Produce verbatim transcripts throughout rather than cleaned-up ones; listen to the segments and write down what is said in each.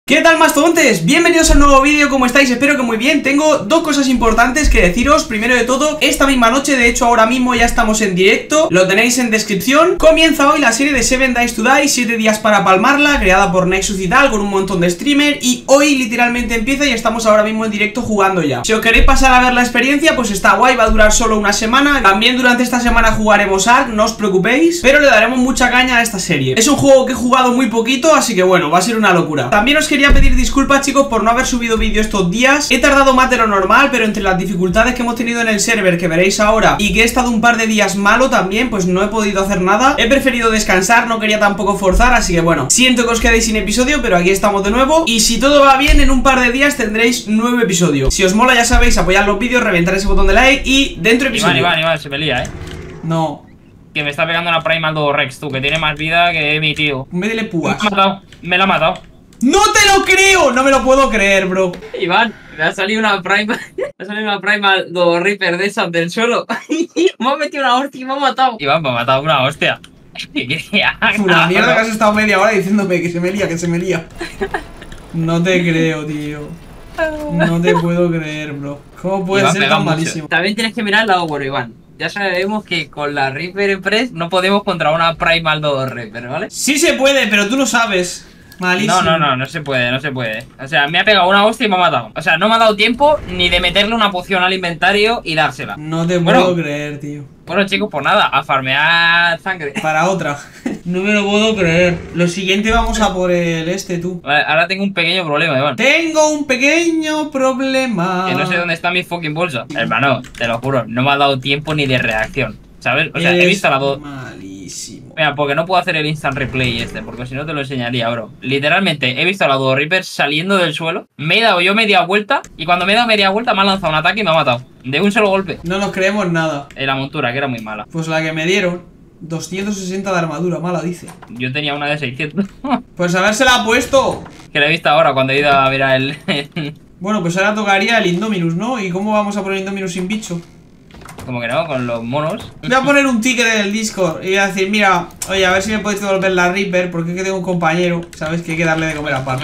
¿Qué tal, mastodontes? Bienvenidos a un nuevo vídeo, ¿cómo estáis? Espero que muy bien. Tengo dos cosas importantes que deciros. Primero de todo, esta misma noche, de hecho ahora mismo ya estamos en directo, lo tenéis en descripción. Comienza hoy la serie de Seven Days to Die, siete días para palmarla, creada por Nexus y tal, con un montón de streamers. Y hoy literalmente empieza y estamos ahora mismo en directo jugando ya. Si os queréis pasar a ver la experiencia, pues está guay, va a durar solo una semana. También durante esta semana jugaremos Ark, no os preocupéis, pero le daremos mucha caña a esta serie. Es un juego que he jugado muy poquito, así que bueno, va a ser una locura. También os quería Quería pedir disculpas, chicos, por no haber subido vídeo estos días. He tardado más de lo normal, pero entre las dificultades que hemos tenido en el server, que veréis ahora, y que he estado un par de días malo también, pues no he podido hacer nada. He preferido descansar, no quería tampoco forzar, así que bueno, siento que os quedéis sin episodio, pero aquí estamos de nuevo. Y si todo va bien, en un par de días tendréis nuevo episodio. Si os mola, ya sabéis, apoyar los vídeos, reventar ese botón de like y dentro episodio. Iván, Iván, Iván, se me lía, eh. No. Que me está pegando una Primal dos Rex, tú, que tiene más vida que mi tío. Médele púas. Me la ha matado, me la ha matado. ¡No te lo creo! No me lo puedo creer, bro. Iván, me ha salido una Primal. Me ha salido una Primal dos Reaper de esas del suelo. Me ha metido una hostia y me ha matado. Iván, me ha matado una hostia. Una mierda que has estado media hora diciéndome que se me lía, que se me lía. No te creo, tío. No te puedo creer, bro. ¿Cómo puede Iván, ser tan malísimo? También tienes que mirar el lado bueno, Iván. Ya sabemos que con la Reaper Express no podemos contra una Primal dos Reaper, ¿vale? Sí se puede, pero tú lo sabes. Malísimo. No, no, no, no se puede, no se puede. O sea, me ha pegado una hostia y me ha matado. O sea, no me ha dado tiempo ni de meterle una poción al inventario y dársela. No te bueno, puedo creer, tío. Bueno, chicos, pues nada, a farmear sangre. Para otra. No me lo puedo creer. Lo siguiente vamos a por el este, tú. Vale, ahora tengo un pequeño problema, Iván. Tengo un pequeño problema. Que no sé dónde está mi fucking bolsa. Hermano, te lo juro, no me ha dado tiempo ni de reacción. ¿Sabes? O sea, Eres he visto la dos. malísimo. Mira, porque no puedo hacer el instant replay este, porque si no te lo enseñaría, bro. Literalmente, he visto a la dos Reaper saliendo del suelo, me he dado yo media vuelta, y cuando me he dado media vuelta me ha lanzado un ataque y me ha matado. De un solo golpe. No nos creemos nada. En la montura, que era muy mala. Pues la que me dieron, doscientos sesenta de armadura, mala dice. Yo tenía una de seiscientos. Pues habérsela puesto. Que la he visto ahora cuando he ido a ver a él. Bueno, pues ahora tocaría el Indominus, ¿no? ¿Y cómo vamos a poner Indominus sin bicho? Como que no, con los monos. Voy a poner un ticket en el Discord y voy a decir, mira, oye, a ver si me podéis devolver la Reaper, porque es que tengo un compañero, ¿sabes? Que hay que darle de comer aparte.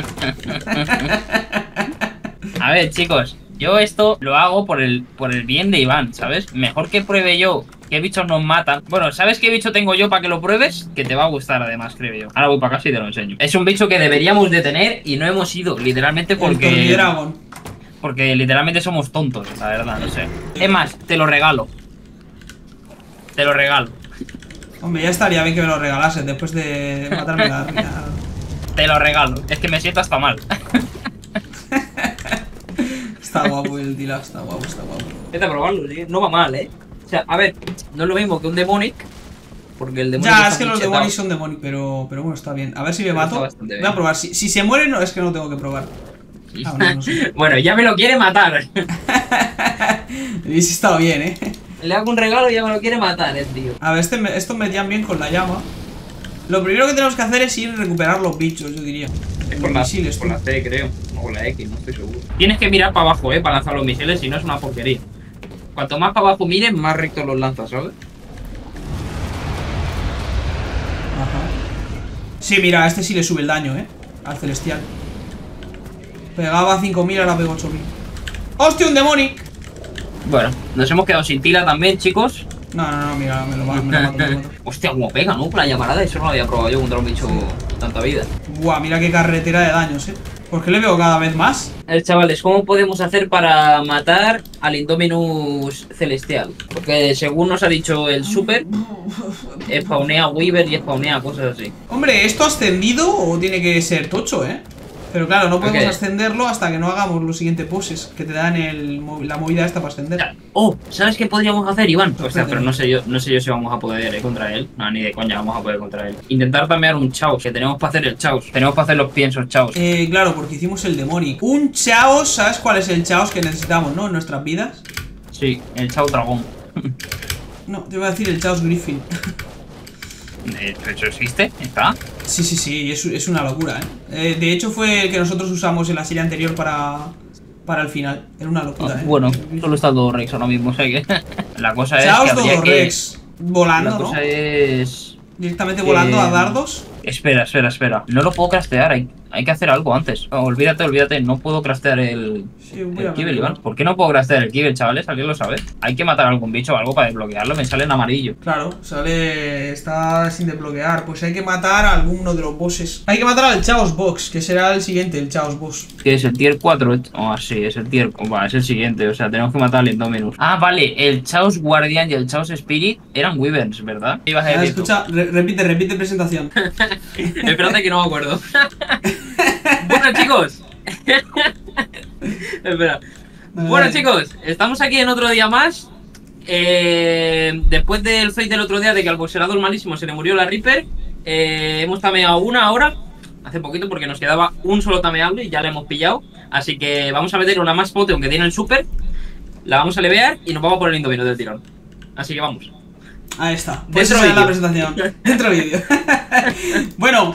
A ver, chicos, yo esto lo hago por el, por el bien de Iván, ¿sabes? Mejor que pruebe yo qué bichos nos matan. Bueno, ¿sabes qué bicho tengo yo para que lo pruebes? Que te va a gustar además, creo yo. Ahora voy para casa y te lo enseño. Es un bicho que deberíamos de tener y no hemos ido, literalmente porque... El Dragon. Porque literalmente somos tontos, la verdad, no sé. Es más, te lo regalo. Te lo regalo. Hombre, ya estaría bien que me lo regalasen después de matarme la ría. Te lo regalo. Es que me siento hasta mal. Está guapo el Tila, está guapo, está guapo. Vete a probarlo, ¿sí? No va mal, ¿eh? O sea, a ver, no es lo mismo que un Demonic. Porque el Demonic ya, es que los Demonic son Demonic, pero, pero bueno, está bien. A ver si me mato. Voy a probar. Si, si se muere, no, es que no tengo que probar. Ah, no, no sé. Bueno, ya me lo quiere matar. Hubiese estado bien, eh. Le hago un regalo y ya me lo quiere matar, el tío. A ver, este me, estos me metían bien con la llama. Lo primero que tenemos que hacer es ir a recuperar los bichos, yo diría. Es con, la, misiles, con la C, creo. O con la X, no estoy seguro. Tienes que mirar para abajo, eh, para lanzar los misiles, si no es una porquería. Cuanto más para abajo mires, más recto los lanzas, ¿sabes? Ajá. Sí, mira, a este sí le sube el daño, eh. Al celestial. Pegaba cinco mil, ahora pego ocho mil. ¡Hostia, un Demonic! Bueno, nos hemos quedado sin tila también, chicos. No, no, no, mira, me lo mato, me lo mato, me lo mato. Hostia, como pega, ¿no? Con la llamarada, eso no lo había probado yo contra un bicho tanta vida. Buah, mira qué carretera de daños, eh. ¿Por qué le veo cada vez más? A ver, chavales, ¿cómo podemos hacer para matar al Indominus celestial? Porque según nos ha dicho el super, spawnea Weaver y spawnea cosas así. Hombre, ¿esto ha ascendido o tiene que ser tocho, eh? Pero claro, no podemos okay. ascenderlo hasta que no hagamos los siguientes poses que te dan el, la movida esta para ascender. Oh, ¿sabes qué podríamos hacer, Iván? O sea, pero no sé yo, no sé yo si vamos a poder eh, contra él. No, ni de coña vamos a poder contra él. Intentar tamear un chaos, que tenemos para hacer el chaos. Tenemos para hacer los piensos chaos. Eh, claro, porque hicimos el Demonic. Un chaos, ¿sabes cuál es el chaos que necesitamos, no? En nuestras vidas. Sí, el chaos dragón. No, te iba a decir el chaos Griffin. ¿Eso existe? ¿Está? Sí, sí, sí, es, es una locura, ¿eh? ¿eh? De hecho fue el que nosotros usamos en la serie anterior para, para el final. Era una locura, oh, ¿eh? Bueno, solo está todo Rex ahora mismo, o sea que... La cosa es Chaos que habría que... Rex, volando, La cosa ¿no? es... Directamente volando eh... a dardos. Espera, espera, espera. No lo puedo castear. Hay, Hay que hacer algo antes. Oh, olvídate, olvídate. No puedo craftear el, Sí, voy el a kibble, verlo. Iván. ¿Por qué no puedo craftear el kibble, chavales? ¿Alguien lo sabe? Hay que matar a algún bicho o algo para desbloquearlo. Me sale en amarillo. Claro, sale... está sin desbloquear. Pues hay que matar a alguno de los bosses. Hay que matar al Chaos Box, que será el siguiente, el Chaos Boss. Que es el tier cuatro. Oh, sí, es el tier... Oh, va, es el siguiente. O sea, tenemos que matar al Indominus. Ah, vale. El Chaos Guardian y el Chaos Spirit eran Wyverns, ¿verdad? Ibas a Ah, decir tú. escucha, re repite, repite presentación. Espérate que no me acuerdo. Bueno, chicos. Espera. Vale, Bueno, vale. chicos, estamos aquí en otro día más. Eh, después del fight del otro día de que al boxeador malísimo se le murió la Reaper, eh, hemos tameado una ahora, hace poquito, porque nos quedaba un solo tameable y ya la hemos pillado. Así que vamos a meter una más potion que tiene el super, la vamos a levear y nos vamos por el Indominus del tirón. Así que vamos. Ahí está. Pues Dentro esa es la vídeo. presentación. Dentro vídeo. Bueno,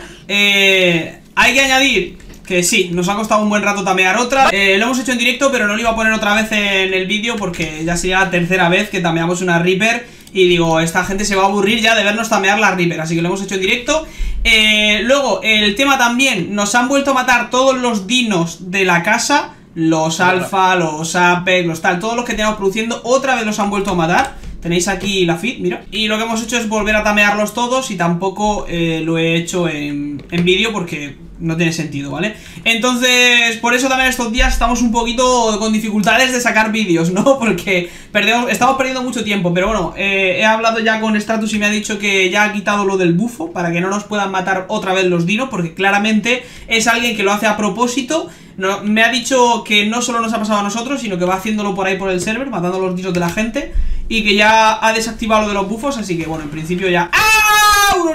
eh, hay que añadir que sí, nos ha costado un buen rato tamear otra. Eh, lo hemos hecho en directo, pero no lo iba a poner otra vez en el vídeo porque ya sería la tercera vez que tameamos una Reaper. Y digo, esta gente se va a aburrir ya de vernos tamear la Reaper, así que lo hemos hecho en directo. eh, Luego, el tema también, nos han vuelto a matar todos los dinos de la casa. Los alfa, los apex, los tal, todos los que teníamos produciendo, otra vez los han vuelto a matar. Tenéis aquí la feed, mira. Y lo que hemos hecho es volver a tamearlos todos. Y tampoco eh, lo he hecho en, en vídeo porque no tiene sentido, ¿vale? Entonces, por eso también estos días estamos un poquito con dificultades de sacar vídeos, ¿no? Porque perdemos, estamos perdiendo mucho tiempo. Pero bueno, eh, he hablado ya con Stratus y me ha dicho que ya ha quitado lo del bufo para que no nos puedan matar otra vez los dinos, porque claramente es alguien que lo hace a propósito. No, me ha dicho que no solo nos ha pasado a nosotros, sino que va haciéndolo por ahí por el server, matando a los dinos de la gente. Y que ya ha desactivado lo de los bufos, así que bueno, en principio ya... ¡Ah! ¡Un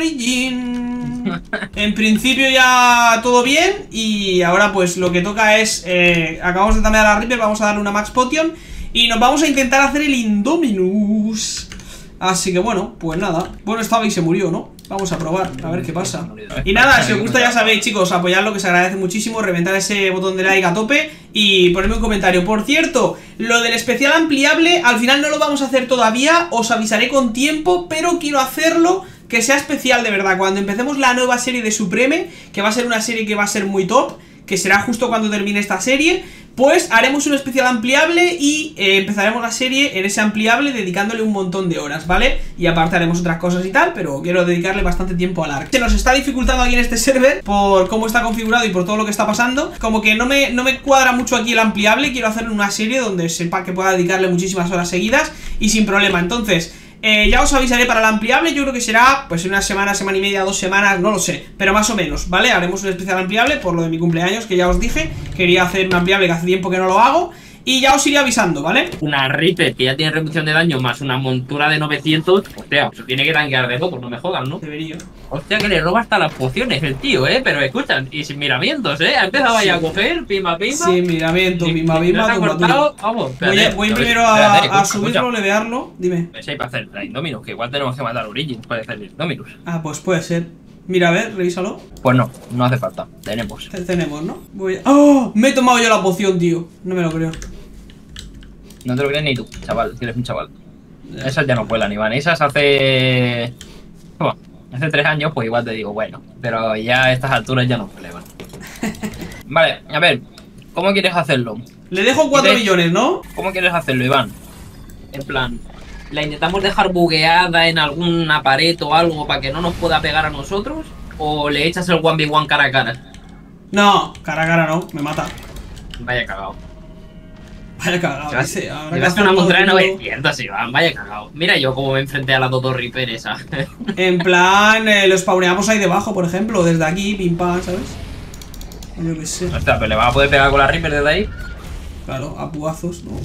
origin! En principio ya todo bien. Y ahora pues lo que toca es... Eh, acabamos de tamear a la Reaper, vamos a darle una Max Potion. Y nos vamos a intentar hacer el Indominus. Así que bueno, pues nada. Bueno, estaba y se murió, ¿no? Vamos a probar, a ver qué pasa. Y nada, si os gusta ya sabéis, chicos, apoyarlo, que se agradece muchísimo. Reventar ese botón de like a tope y ponerme un comentario. Por cierto, lo del especial ampliable al final no lo vamos a hacer todavía. Os avisaré con tiempo, pero quiero hacerlo que sea especial de verdad. Cuando empecemos la nueva serie de Supreme, que va a ser una serie que va a ser muy top, que será justo cuando termine esta serie, pues haremos un especial ampliable y eh, empezaremos la serie en ese ampliable dedicándole un montón de horas, ¿vale? Y aparte haremos otras cosas y tal, pero quiero dedicarle bastante tiempo al arc. Se nos está dificultando aquí en este server por cómo está configurado y por todo lo que está pasando. Como que no me, no me cuadra mucho aquí el ampliable. Quiero hacer una serie donde sepa que pueda dedicarle muchísimas horas seguidas y sin problema. Entonces... Eh, ya os avisaré para el ampliable, yo creo que será pues en una semana, semana y media, dos semanas, no lo sé, pero más o menos, ¿vale? Haremos un especial ampliable por lo de mi cumpleaños, que ya os dije, quería hacer un ampliable que hace tiempo que no lo hago. Y ya os iré avisando, ¿vale? Una Reaper que ya tiene reducción de daño más una montura de novecientos. Hostia, eso tiene que tanquear de locos, no me jodan, ¿no? Debería. Hostia, que le roba hasta las pociones el tío, ¿eh? Pero escuchan, y sin miramientos, ¿eh? Ha empezado ahí a coger, pima, pima. Sí, miramiento, Y- pimba, y pimba, no se ha tumba, cortado, tumba. vamos. Voy, espérate, a- voy a ver, primero a, espérate, a escucha, subirlo, escucha. levearlo. Dime. Pues hay para hacer la Indominus, que igual tenemos que matar a Origins para hacer el Indominus. Ah, pues puede ser. Mira, a ver, revísalo. Pues no, no hace falta, tenemos. Te- Tenemos, ¿no? Voy a... ¡Oh! Me he tomado yo la poción, tío. No me lo creo. No te lo crees ni tú, chaval, que eres un chaval. Esas ya no vuelan, Iván. Esas hace... Bueno, hace tres años, pues igual te digo, bueno. Pero ya a estas alturas ya no vuelan. Vale, a ver, ¿cómo quieres hacerlo? Le dejo cuatro ¿Qué? millones, ¿no? ¿Cómo quieres hacerlo, Iván? En plan, ¿la intentamos dejar bugueada en alguna pared o algo para que no nos pueda pegar a nosotros? ¿O le echas el uno ve uno cara a cara? No, cara a cara no, me mata. Vaya cagado. Vaya cagado, Llevas- ese, habrá que Llevaste hacer una todo montura de todo. novecientos, Iván, vaya cagado. Mira yo cómo me enfrenté a la Dodo Reaper esa. En plan, eh, lo spawneamos ahí debajo, por ejemplo, desde aquí, pim pam, ¿sabes? Yo qué sé. Hostia, pero le vas a poder pegar con la Reaper desde ahí. Claro, a puazos, ¿no?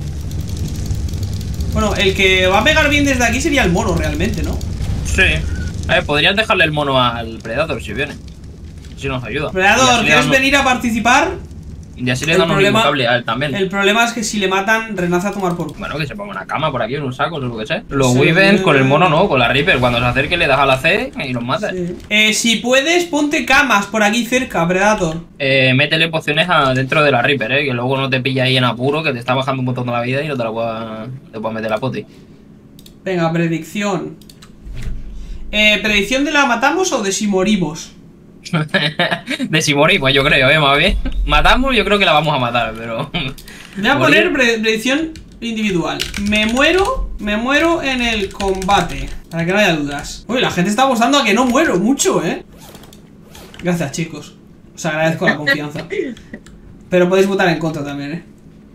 Bueno, el que va a pegar bien desde aquí sería el mono, realmente, ¿no? Sí. A ver, podrías dejarle el mono al Predator si viene. Si nos ayuda. Y Predador, así le ¿quieres damos- venir a participar? Y así le El damos un problema- cable a él también. El problema es que si le matan, renace a tomar por culo. Bueno, que se ponga una cama por aquí en un saco, o lo que sea. Los Sí, Wyverns sí. con el mono no, con la Reaper. Cuando se acerque le das a la C y los matas. Sí. Eh, si puedes, ponte camas por aquí cerca, Predator. Eh, métele pociones a- dentro de la Reaper, eh, que luego no te pilla ahí en apuro, que te está bajando un montón de la vida y no te la puedas te puedas meter la poti. Venga, predicción. Eh, ¿predicción de la matamos o de si morimos? De si morimos, yo creo, eh, más bien. Matamos, yo creo que la vamos a matar, pero... Voy a poner pre predicción individual. Me muero, me muero en el combate. Para que no haya dudas. Uy, la gente está apostando a que no muero mucho, eh. Gracias, chicos. Os agradezco la confianza. Pero podéis votar en contra también, eh.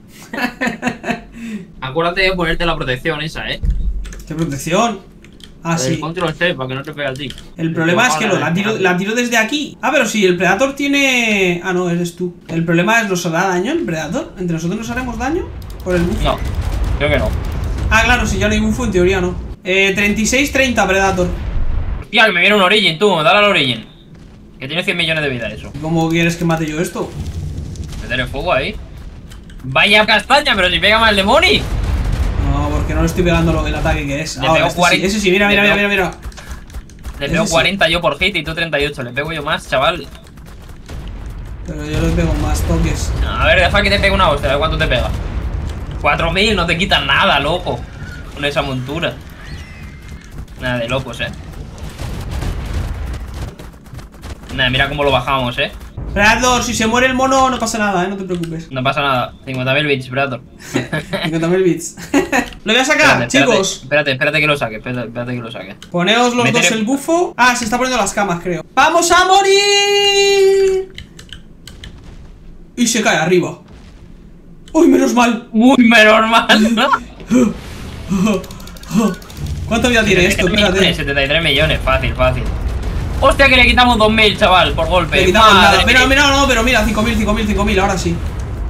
Acuérdate de ponerte la protección esa, eh. ¿Qué protección? Ah, sí. El control C, para que no te pegue a ti. El problema es que lo, la, tiro, la tiro desde aquí. Ah, pero si el Predator tiene... Ah, no, eres tú. El problema es, ¿nos hará daño el Predator? ¿Entre nosotros nos haremos daño? ¿Por el buff? No, creo que no. Ah, claro, si ya no hay buff, en teoría no. Eh, treinta y seis treinta Predator. Hostia, que me viene un Origin, tú, dale al Origin. Que tiene cien millones de vida eso. ¿Cómo quieres que mate yo esto? Meter el fuego ahí. Vaya castaña, pero si pega más el demonio. No, porque no le estoy pegando lo, el ataque que es. Le Ahora, pego este cuarenta. sí, ese sí, mira, mira, Le mira, mira, pego- mira. Le Ese pego sí. cuarenta yo por hit y tú treinta y ocho. Le pego yo más, chaval. Pero yo le pego más toques. A ver, deja que te pegue una hostia, a ver cuánto te pega. cuatro mil, no te quitan nada, loco. Con esa montura. Nada de locos, eh. Nada, mira cómo lo bajamos, eh. Predator, si se muere el mono no pasa nada, eh, no te preocupes. No pasa nada. cincuenta mil bits, Predator. cincuenta mil bits. Lo voy a sacar, Espérate, chicos. Espérate, espérate, espérate que lo saque. Espérate, espérate que lo saque. Poneos los Meteré- dos el bufo. Ah, se está poniendo las camas, creo. ¡Vamos a morir! Y se cae arriba. ¡Uy, menos mal! Muy normal. ¿Cuánta vida tiene esto? Espérate. setenta y tres millones, fácil, fácil. Hostia, que le quitamos dos mil, chaval, por golpe. Le quitamos Madre nada. Mira, mía. mira, no, pero mira, cinco mil, cinco mil, cinco mil, ahora sí.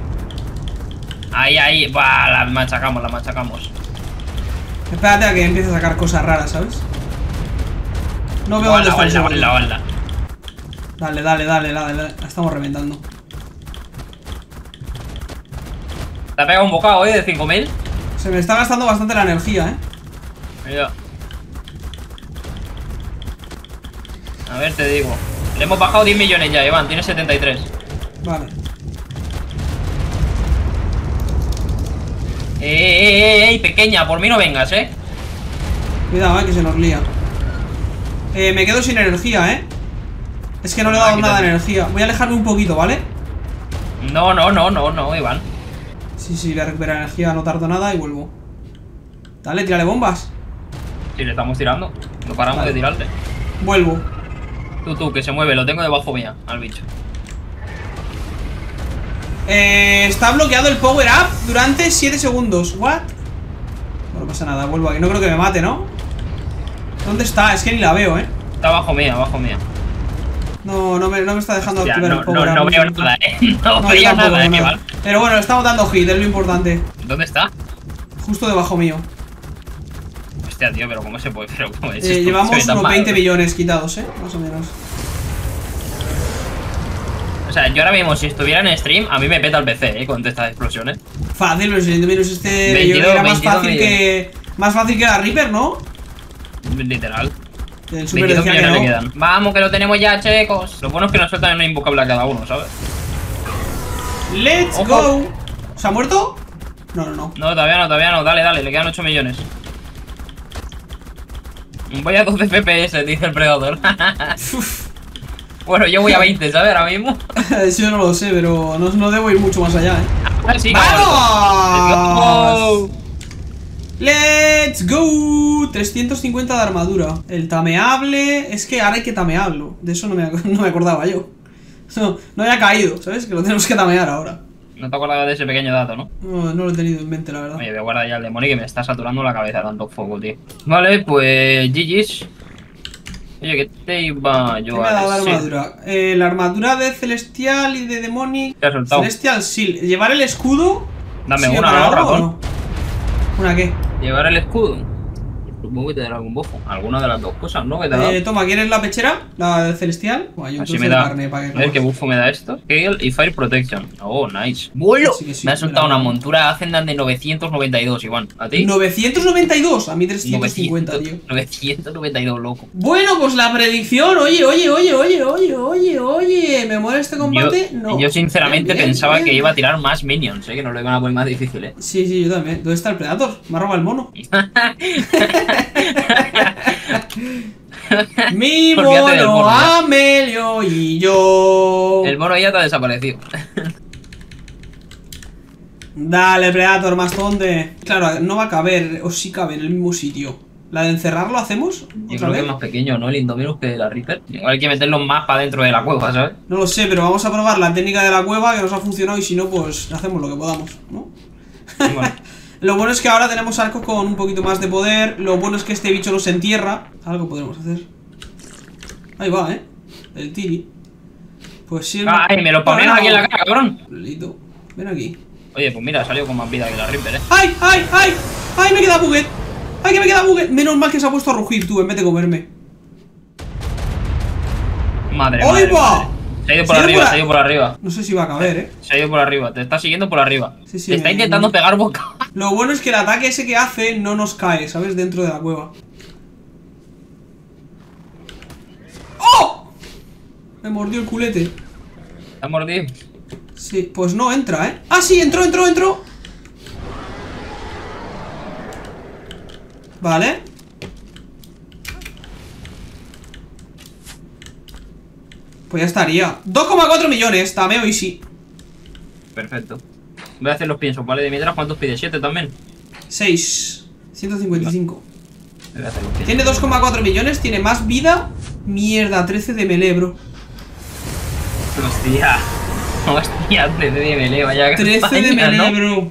Ahí, ahí, va, la machacamos, la machacamos. Espérate a que empiece a sacar cosas raras, ¿sabes? No veo dónde Guarda, está el guarda, segundo. guarda, guarda. Dale, dale, dale, dale, dale. La estamos reventando. Te ha pegado un bocado, eh, de cinco mil. Se me está gastando bastante la energía, eh. Mira. A ver, te digo. Le hemos bajado diez millones ya, Iván, tiene setenta y tres. Vale. Eh, eh, eh, eh, pequeña, por mí no vengas, eh. Cuidado, eh, que se nos lía. Eh, me quedo sin energía, eh. Es que no le he Ah, dado nada de quítate. energía. Voy a alejarme un poquito, ¿vale? No, no, no, no, no, Iván. Sí, sí, voy a recuperar energía, no tardo nada y vuelvo. Dale, tírale bombas. Si le estamos tirando, no paramos Vale. de tirarle. Vuelvo. Tú, tú, que se mueve, lo tengo debajo mía, al bicho. Eh, está bloqueado el power up durante siete segundos. ¿What? No pasa nada, vuelvo aquí. No creo que me mate, ¿no? ¿Dónde está? Es que ni la veo, ¿eh? Está abajo mía, abajo mía. No, no me, no me está dejando Hostia, activar no, el power no, up. no un veo momento. nada, eh. No, No, yo veo tampoco, nada, eh, nada. Iván. Pero bueno, le estamos dando hit, es lo importante. ¿Dónde está? Justo debajo mío. Hostia, tío, pero ¿cómo se puede? Pero ¿cómo es Eh, esto? llevamos Se ve tan unos mal. veinte millones quitados, ¿eh? Más o menos. O sea, yo ahora mismo, si estuviera en stream, a mí me peta el P C, eh, con estas explosiones. Fácil, pero si el menos este veintidós, yo era más veintidós fácil que. Más fácil que la Reaper, ¿no? Literal. El Super veintidós decía que millones le no. quedan. Vamos, que lo tenemos ya, chicos. Lo bueno es que nos sueltan una invocable a cada uno, ¿sabes? Let's Ojo. go. ¿Se ha muerto? No, no, no. No, todavía no, todavía no. Dale, dale, le quedan ocho millones. Voy a doce F P S, dice el Predator. Bueno, yo voy a veinte, ¿sabes? Ahora mismo. Eso yo no lo sé, pero no, no debo ir mucho más allá, ¿eh? Ah, sí, ¡Vamos! ¡Vamos! ¡Let's go! trescientos cincuenta de armadura. El tameable. Es que ahora hay que tamearlo. De eso no me, ac- no me acordaba yo. No, no había caído, ¿sabes? Que lo tenemos que tamear ahora. No te acordabas de ese pequeño dato, ¿no? No, no lo he tenido en mente, la verdad. Oye, voy a guardar ya el demonio que me está saturando la cabeza tanto fuego, tío. Vale, pues G G's. Oye, ¿qué te iba ¿Qué yo me ha dado a la decir? armadura? Eh, la armadura de Celestial y de Demonic. ¿Qué has soltado? Celestial Shield. ¿Llevar el escudo? Dame ¿Sirve una, para ¿no, algo o ratón? no? ¿Una qué? Llevar el escudo. Supongo que te dará algún bofo. Alguna de las dos cosas, ¿no? Que te da. Eh, toma, ¿quieres la pechera? La de Celestial. Buah, hay un Así trozo me de da. carne para que A ver qué comas. buffo me da esto. Scale y Fire Protection. Oh, nice. ¡Vuelo! Sí que sí, me ha soltado mira. una montura Ascendan de novecientos noventa y dos, Iván. ¿A ti? novecientos noventa y dos, a mí trescientos cincuenta, tío. novecientos noventa y dos, loco. Bueno, pues la predicción. Oye, oye, oye, oye, oye, oye, oye. ¿Me muere este combate? Yo, No. yo sinceramente Bien, bien, pensaba bien. que iba a tirar más minions, ¿eh? Que no lo iban a poner más difícil, ¿eh? Sí, sí, yo también. ¿Dónde está el Predator? Me ha robado el mono. Mi Olvídate del mono mono, ya. Amelio y yo. El mono ya te ha desaparecido. Dale, Predator, más donde. Claro, no va a caber, o sí cabe en el mismo sitio. ¿La de encerrarlo hacemos? Yo ¿Otra creo que vez? es más pequeño, ¿no? El Indominus que la Reaper. Igual hay que meterlo más para dentro de la cueva, ¿sabes? No lo sé, pero vamos a probar la técnica de la cueva que nos ha funcionado y si no, pues hacemos lo que podamos, ¿no? Bueno, Lo bueno es que ahora tenemos arcos con un poquito más de poder. Lo bueno es que este bicho no se entierra. Algo podremos hacer. Ahí va, ¿eh? El tiri. Pues sí. ¡ay, me lo pones aquí en la cara, cabrón! Lelito, ven aquí. Oye, pues mira, ha salido con más vida que la Reaper, ¿eh? ¡Ay, ay, ay! ¡Ay, me queda buget! ¡Ay, que me queda buget! Menos mal que se ha puesto a rugir tú en vez de comerme. Madre, ¡Ay, madre, va! madre. Se ha ido por Se ha ido arriba, por a- se ha ido por arriba. No sé si va a caber, ¿eh? Se ha ido por arriba, te está siguiendo por arriba. Sí, sí, Te está me- intentando me- pegar boca. Lo bueno es que el ataque ese que hace no nos cae, ¿sabes? Dentro de la cueva. ¡Oh! Me mordió el culete. Te ha mordido. Sí, pues no entra, ¿eh? ¡Ah, sí! Entró, entró, entró. Vale. Pues ya estaría. dos coma cuatro millones, tameo y sí. Perfecto. Voy a hacer los piensos, ¿vale? De mientras, ¿cuántos pide? ¿siete también? seis. ciento cincuenta y cinco. Voy a hacer los piensos. Tiene dos coma cuatro millones, tiene más vida. Mierda, trece de melee, bro. Hostia. Hostia, trece de melee, vaya trece castaña, de melee, ¿no? bro.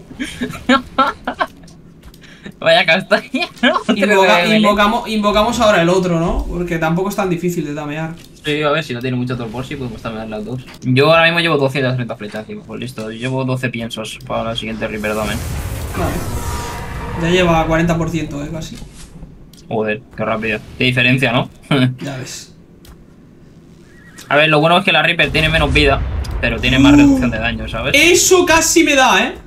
Vaya castaña, ¿no? trece de Invoca- melee. invocamos, invocamos ahora el otro, ¿no? Porque tampoco es tan difícil de damear. Sí, a ver, si no tiene mucho torpor, sí podemos también las dos. Yo ahora mismo llevo doscientas treinta flechas, tío. Pues listo, llevo doce piensos para la siguiente Reaper Domen. Vale. Ya lleva cuarenta por ciento, eh, casi. Joder, qué rápido. Qué diferencia, ¿no? Ya ves. A ver, lo bueno es que la Reaper tiene menos vida, pero tiene más Uh. reducción de daño, ¿sabes? Eso casi me da, ¿eh?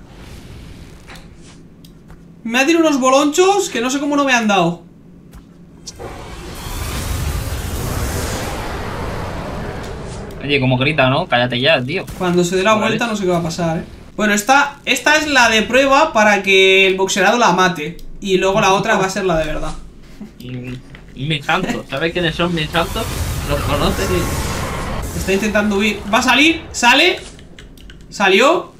Me ha tirado unos bolonchos que no sé cómo no me han dado. Oye, como grita, ¿no? Cállate ya, tío. Cuando se dé la Vale. vuelta no sé qué va a pasar, ¿eh? Bueno, esta, esta es la de prueba para que el boxeado la mate. Y luego la otra va a ser la de verdad. Mm, Mis santos, ¿sabes quiénes son mis santos? ¿Los conoces? Sí. Está intentando huir. Va a salir, sale. Salió.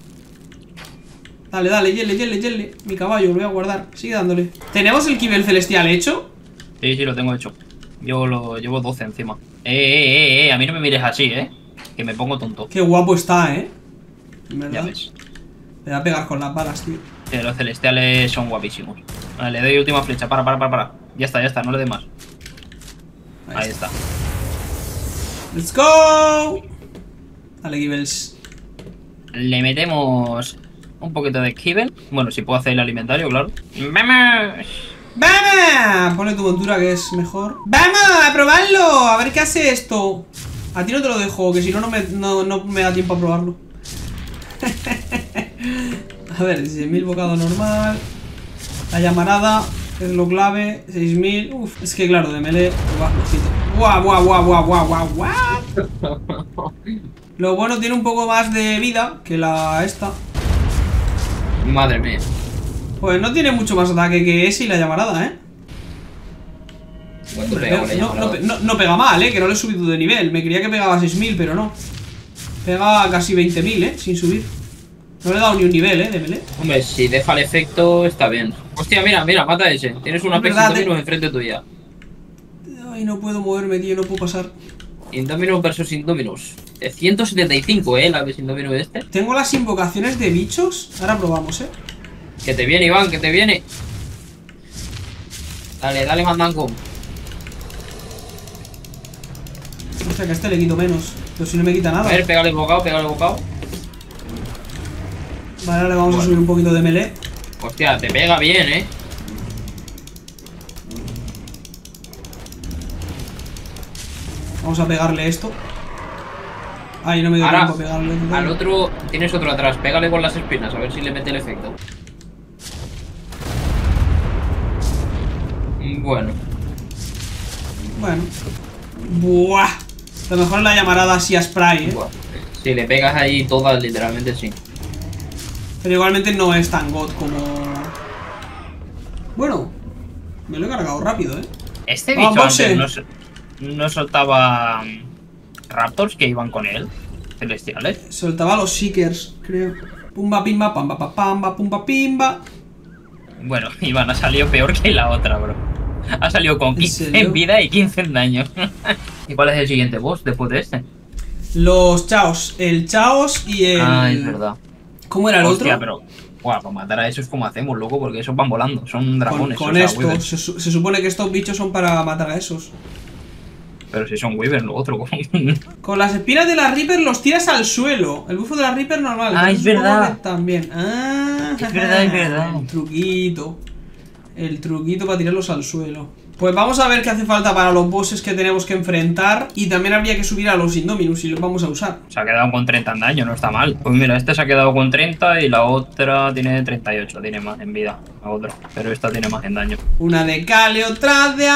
Dale, dale, yele, yele, yele. Mi caballo, lo voy a guardar. Sigue dándole. ¿Tenemos el Kibel celestial hecho? Sí, sí, lo tengo hecho. Yo lo llevo doce encima. Eh, eh, eh, eh, a mí no me mires así, ¿eh? Que me pongo tonto. Qué guapo está, ¿eh? En Ya verdad. ves. Me va a pegar con las balas, tío. Que los celestiales son guapísimos. Vale, le doy última flecha. Para, para, para, para. Ya está, ya está, no le dé más. Ahí, Ahí está. está. ¡Let's go! Dale, Kibels. Le metemos un poquito de Kibel. Bueno, si puedo hacer el alimentario, claro. ¡Vamos! ¡Vamos! Ponle tu montura que es mejor. ¡Vamos! ¡A probarlo! A ver qué hace esto. A ti no te lo dejo, que si no, no me, no, no me da tiempo a probarlo. A ver, dieciséis mil bocado normal. La llamarada es lo clave. seis mil. Uf, es que claro, de melee. Guau, flojito. Guau, guau, guau, guau, guau, guau, guau. Lo bueno tiene un poco más de vida que la esta. Madre mía. Pues no tiene mucho más ataque que ese y la llamarada, ¿eh? ¿Cuánto No, pega con la no, no, llamarada? pe- no- no pega mal, eh, que no le he subido de nivel. Me creía que pegaba seis mil, pero no. Pega casi veinte mil, eh, sin subir. No le he dado ni un nivel, eh, de melee. Hombre, si deja el efecto, está bien. Hostia, mira, mira, mata a ese. Tienes una Es verdad, Apex Indominus te- enfrente tuya. Ay, no puedo moverme, tío, no puedo pasar. Indominus versus Indominus. De ciento setenta y cinco, eh, la Apex Indominus este. Tengo las invocaciones de bichos. Ahora probamos, eh. Que te viene, Iván, que te viene. Dale, dale, mandanco. Hostia, que a este le quito menos. Pero si no me quita A nada. ver, pégale el bocado, pégale el bocado. Vale, ahora le vamos a Bueno. subir un poquito de melee. Hostia, te pega bien, eh. Vamos a pegarle esto. Ay, no me dio Ahora, tiempo a pegarle. al otro, tienes otro atrás. Pégale con las espinas, a ver si le mete el efecto. Bueno. Bueno. Buah. Lo mejor es la llamarada así a spray, eh. Buah. Si le pegas ahí todas, literalmente sí. Pero igualmente no es tan god como... Bueno, me lo he cargado rápido, ¿eh? Este Vamos, bicho antes eh. no, se- no soltaba mm, Raptors que iban con él. Celestiales. Soltaba los Seekers, creo. Pumba, pimba, pamba, pa, pamba, pumba, pimba. Bueno, Iván ha salido peor que la otra, bro. Ha salido con ¿En quince serio? en vida y quince en daño. ¿Y cuál es el siguiente boss después de este? Los Chaos. El Chaos y el... Ah, es verdad. ¿Cómo era el Hostia, otro? pero... Buah, para matar a esos como hacemos, loco, porque esos van volando. Son Con, dragones. con o sea, estos. Wyvern. Se, su- se supone que estos bichos son para matar a esos. Pero si son Wyvern, lo otro. Con las espinas de la Reaper los tiras al suelo. El bufo de la Reaper normal. Ah, pero es supongo verdad. que también. Ah, Es verdad, es verdad. El truquito. El truquito para tirarlos al suelo. Pues vamos a ver qué hace falta para los bosses que tenemos que enfrentar. Y también habría que subir a los Indominus y los vamos a usar. Se ha quedado con treinta en daño, no está mal. Pues mira, este se ha quedado con treinta y la otra tiene treinta y ocho, tiene más en vida, la otra. Pero esta tiene más en daño. Una de cal y otra de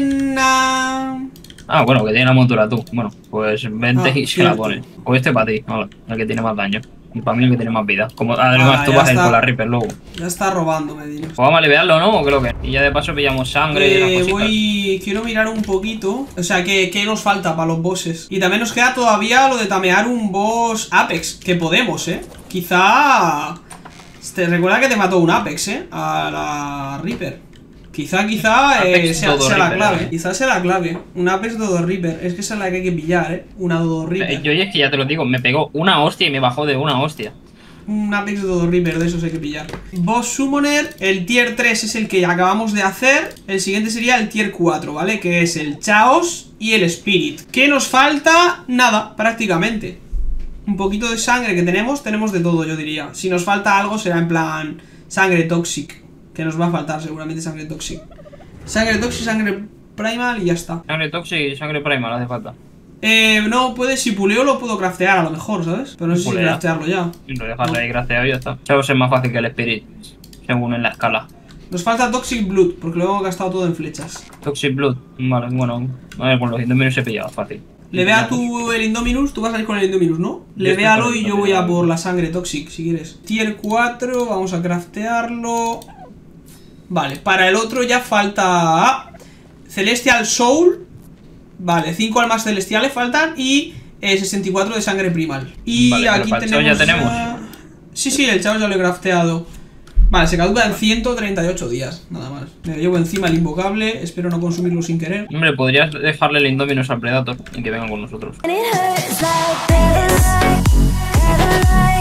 arena. Ah, bueno, que tiene la montura tú. Bueno, pues vente Ah, y se la cierto. pones. Pues este para ti, vale, el que tiene más daño. Y para mí el que tiene más vida. Como además Ah, tú ya vas a ir está. con la Reaper luego. Ya está robándome, dinos. Pues vamos a liberarlo, ¿no? ¿O qué lo que? Y ya de paso pillamos sangre y esas Eh, cositas. voy... Quiero mirar un poquito. O sea, ¿qué, qué nos falta para los bosses? Y también nos queda todavía lo de tamear un boss Apex. Que podemos, ¿eh? Quizá... Te recuerda que te mató un Apex, ¿eh? A la Reaper. Quizá, quizá eh, Apex sea, Dodo sea la Reaper, clave. ¿eh? Quizá sea la clave. Un Apex Dodo Reaper. Es que esa es la que hay que pillar, ¿eh? Una Dodo Eh, Reaper. Yo es que ya te lo digo, me pegó una hostia y me bajó de una hostia. Un Apex Dodo Reaper, de esos hay que pillar. Boss Summoner, el tier tres es el que acabamos de hacer. El siguiente sería el tier cuatro, ¿vale? Que es el Chaos y el Spirit. ¿Qué nos falta? Nada, prácticamente. Un poquito de sangre que tenemos, tenemos de todo, yo diría. Si nos falta algo será en plan sangre Toxic, que nos va a faltar seguramente sangre Toxic. Sangre Toxic, sangre Primal y ya está. Sangre tóxica y sangre primal hace falta. Eh, no, puede, si puleo lo puedo craftear a lo mejor, ¿sabes? Pero no sé si Pulea. craftearlo ya. Y lo dejas ahí gracias y ya está. Chaos es más fácil que el Spirit, según en la escala. Nos falta Toxic Blood, porque lo hemos gastado todo en flechas. Toxic Blood, vale, bueno, a ver, con los Indominus se pillaba fácil. Le ve a tú el Indominus, tú vas a ir con el Indominus, ¿no? Le Yo estoy véalo con el y yo voy a Indominus. por la sangre Toxic, si quieres. Tier cuatro, vamos a craftearlo. Vale, para el otro ya falta Celestial Soul. Vale, cinco almas celestiales faltan y eh, sesenta y cuatro de sangre primal. Y Vale, pero aquí para el tenemos... Chao ya tenemos. ya- Sí, sí, el chavo ya lo he crafteado. Vale, se caduca en ciento treinta y ocho días, nada más. Me lo llevo encima el invocable, espero no consumirlo sin querer. Hombre, podrías dejarle el Indominus al Predator y que vengan con nosotros. And it hurts like this.